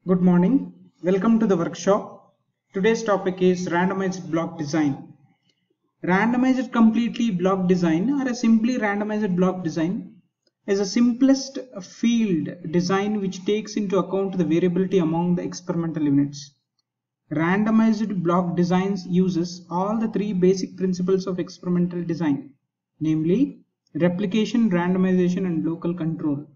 Good morning. Welcome to the workshop. Today's topic is randomized block design. Randomized completely block design or a simply randomized block design is the simplest field design which takes into account the variability among the experimental units. Randomized block designs uses all the three basic principles of experimental design, namely replication, randomization, and local control.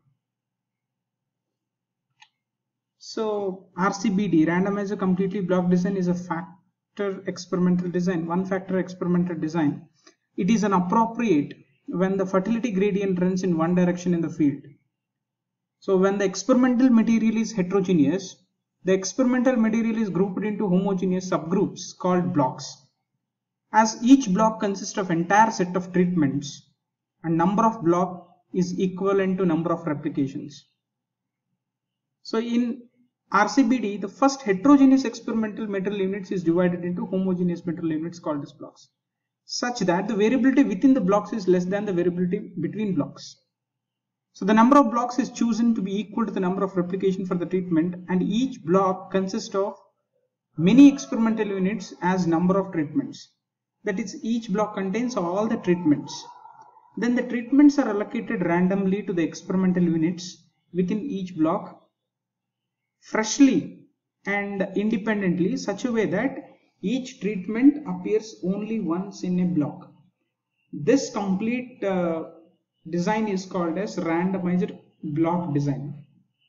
So RCBD, randomized completely block design, is a factor experimental design, one factor experimental design. It is an appropriate when the fertility gradient runs in one direction in the field. So when the experimental material is heterogeneous, the experimental material is grouped into homogeneous subgroups called blocks. As each block consists of entire set of treatments, and number of block is equivalent to number of replications. So in RCBD, the first heterogeneous experimental material units is divided into homogeneous material units called as blocks, such that the variability within the blocks is less than the variability between blocks. So the number of blocks is chosen to be equal to the number of replication for the treatment, and each block consists of many experimental units as number of treatments. That is, each block contains all the treatments. Then the treatments are allocated randomly to the experimental units within each block, freshly and independently, such a way that each treatment appears only once in a block. This complete design is called as randomized block design.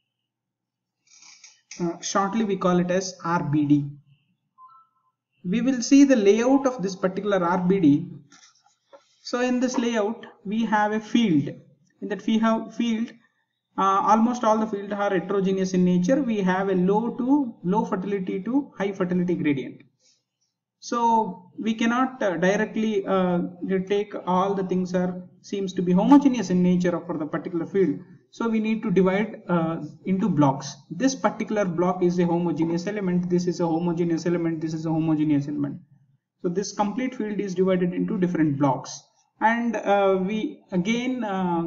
Shortly we call it as RBD. We will see the layout of this particular RBD. So in this layout we have a field. In that field, almost all the fields are heterogeneous in nature. We have a low fertility to high fertility gradient. So we cannot directly take all the things seems to be homogeneous in nature for the particular field. So we need to divide into blocks. This particular block is a homogeneous element. This is a homogeneous element. This is a homogeneous element. So this complete field is divided into different blocks, and we again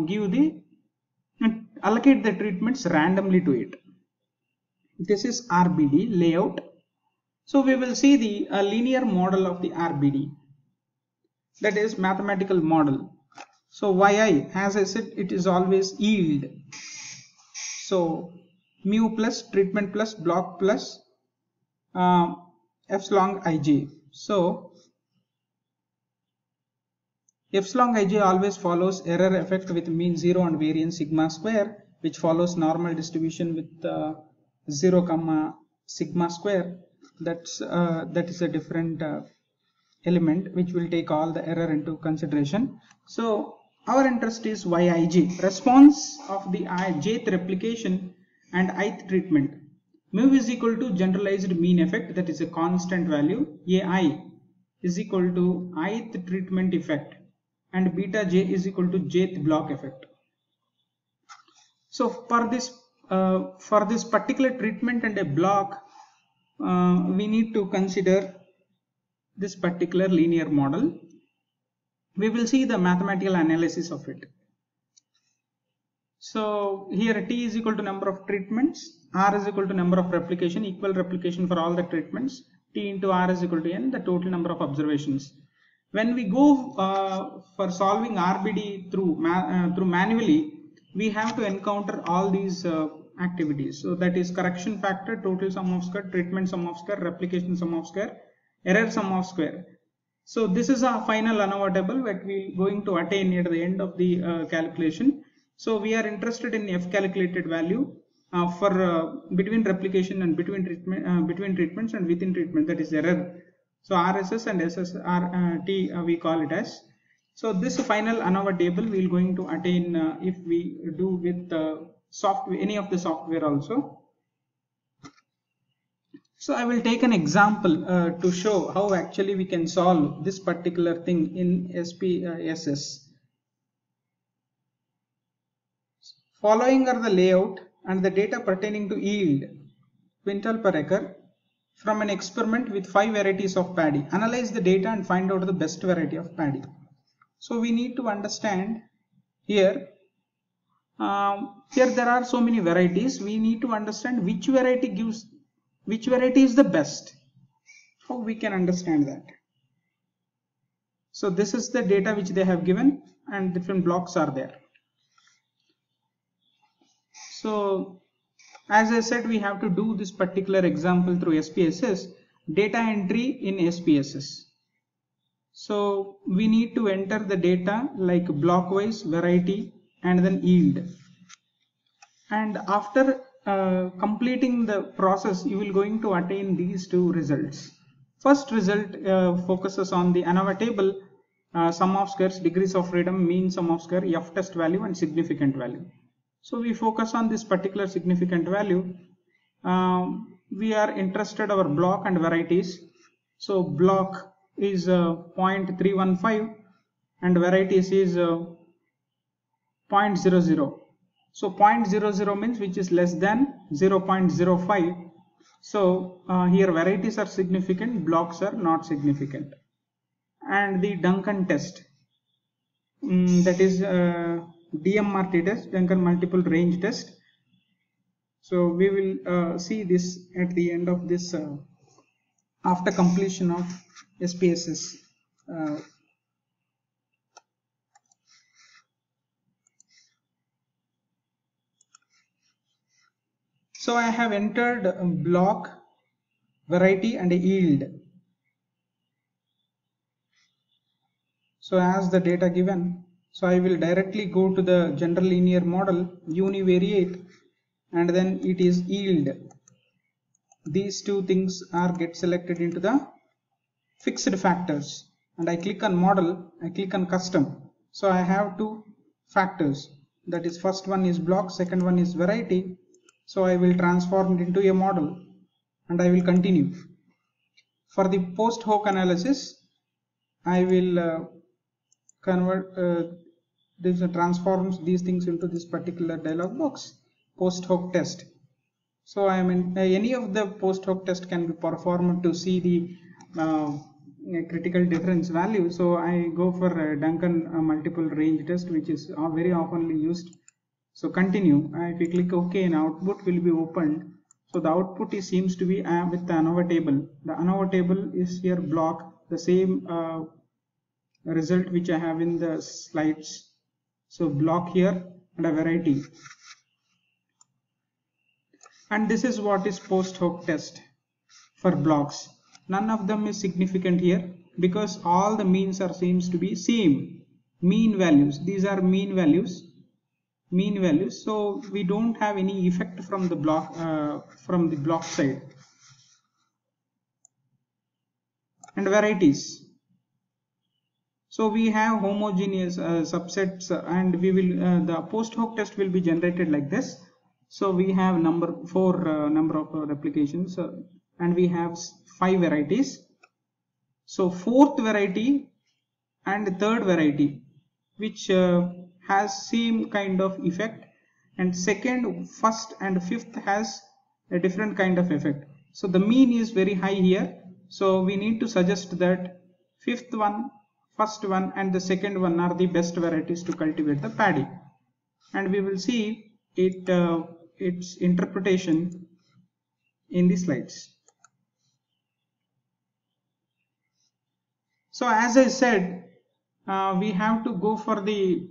allocate the treatments randomly to it. This is RBD layout. So we will see the linear model of the RBD, that is mathematical model. So yi, as I said, it is always yield. So mu plus treatment plus block plus epsilon ij. So epsilon ij always follows error effect with mean 0 and variance sigma square, which follows normal distribution with 0 comma sigma square. That is a different element which will take all the error into consideration. So our interest is yij, response of the jth replication and ith treatment. Mu is equal to generalized mean effect, that is a constant value. Ai is equal to ith treatment effect, and beta j is equal to jth block effect. So for this particular treatment and a block, we need to consider this particular linear model. We will see the mathematical analysis of it. So here T is equal to number of treatments, R is equal to number of replication, equal replication for all the treatments, T into R is equal to N, the total number of observations. When we go for solving RBD through manually, we have to encounter all these activities. So that is correction factor, total sum of square, treatment sum of square, replication sum of square, error sum of square. So this is a final ANOVA table that we are going to attain near the end of the calculation. So we are interested in F calculated value for between replication and between treatments and within treatment, that is error. So RSS and SSRT we call it as. So this final ANOVA table we are going to attain if we do with software, any of the software also. So I will take an example to show how actually we can solve this particular thing in SPSS. Following are the layout and the data pertaining to yield, quintal per acre, from an experiment with 5 varieties of paddy. Analyze the data and find out the best variety of paddy. So we need to understand here Here there are so many varieties. We need to understand which variety is the best. How we can understand that? So this is the data which they have given, and different blocks are there. So as I said, we have to do this particular example through SPSS, data entry in SPSS. So we need to enter the data like block wise, variety, and then yield. And after completing the process, you will going to attain these two results. First result focuses on the ANOVA table, sum of squares, degrees of freedom, mean sum of square, F test value, and significant value. So we focus on this particular significant value. We are interested our block and varieties. So block is 0.315 and varieties is 0.00. So 0.00 means which is less than 0.05. So here varieties are significant, blocks are not significant. And the Duncan test, that is DMRT test, Duncan multiple range test. So we will see this at the end of this after completion of SPSS. So I have entered block, variety, and yield. So as the data given, so I will directly go to the general linear model, univariate, and then it is yield. These two things are get selected into the fixed factors, and I click on model, I click on custom. So I have two factors, that is first one is block, second one is variety. So I will transform it into a model and I will continue. For the post hoc analysis, I will convert transforms these things into this particular dialog box, post hoc test. So I mean any of the post hoc test can be performed to see the critical difference value. So I go for Duncan multiple range test, which is very oftenly used. So continue. If you click OK, an output will be opened. So the output seems to be with the ANOVA table. The ANOVA table is here block, the same result which I have in the slides. So block here and a variety. And this is what is post hoc test for blocks. None of them is significant here because all the means are seems to be same. Mean values. These are mean values. So we don't have any effect from the block side. And varieties, so we have homogeneous subsets, and we will the post hoc test will be generated like this. So we have four number of replications, and we have 5 varieties. So fourth variety and third variety, which has same kind of effect, and second, first and fifth has a different kind of effect. So the mean is very high here, so we need to suggest that fifth one, first one, and the second one are the best varieties to cultivate the paddy. And we will see its interpretation in the slides. So as I said, we have to go for the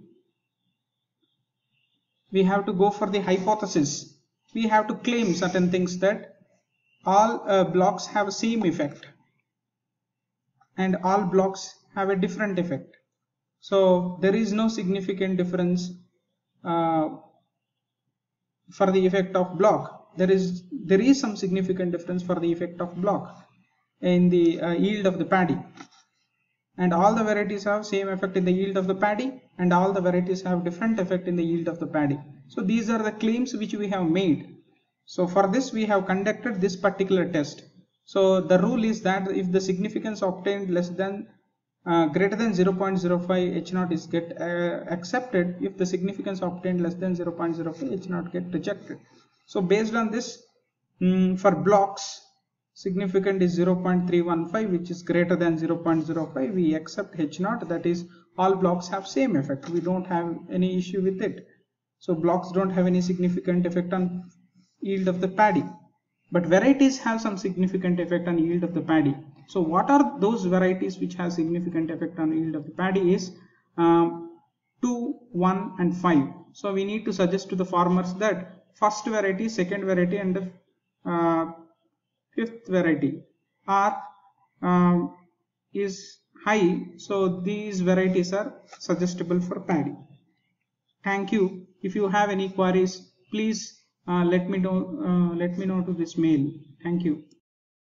hypothesis. We have to claim certain things, that all blocks have same effect and all blocks have a different effect. So there is no significant difference for the effect of block. There is some significant difference for the effect of block in the yield of the paddy. And all the varieties have same effect in the yield of the paddy, and all the varieties have different effect in the yield of the paddy. So these are the claims which we have made. So for this we have conducted this particular test. So the rule is that if the significance obtained less than greater than 0.05 H0 is get accepted. If the significance obtained less than 0.05 H0 get rejected. So based on this, for blocks, significant is 0.315, which is greater than 0.05. We accept H0, that is all blocks have same effect. We don't have any issue with it. So blocks don't have any significant effect on yield of the paddy, but varieties have some significant effect on yield of the paddy. So what are those varieties which have significant effect on yield of the paddy is 2, 1 and 5. So we need to suggest to the farmers that first variety, second variety and the fifth variety are is high, so these varieties are suggestible for paddy. Thank you. If you have any queries, please let me know to this mail. Thank you.